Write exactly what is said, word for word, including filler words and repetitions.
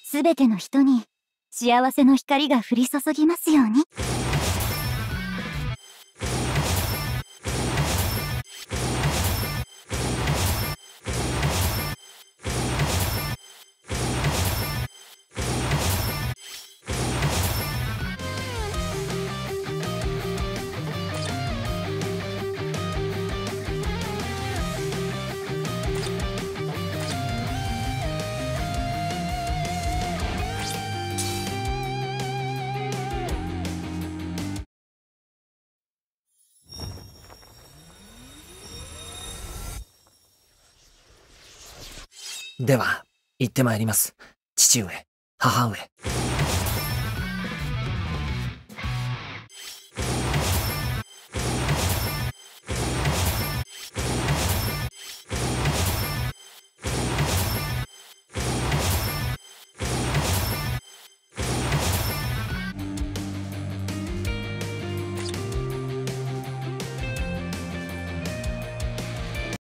すべての人に幸せの光が降り注ぎますように。 では、行ってまいります。父上、母上。